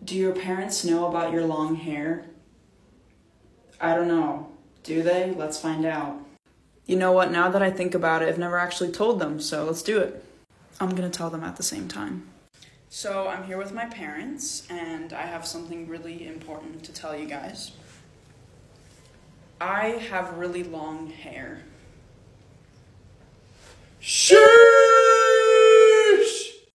Do your parents know about your long hair? I don't know. Do they? Let's find out. You know what, now that I think about it, I've never actually told them, so let's do it. I'm gonna tell them at the same time. So I'm here with my parents, and I have something really important to tell you guys. I have really long hair. Sure!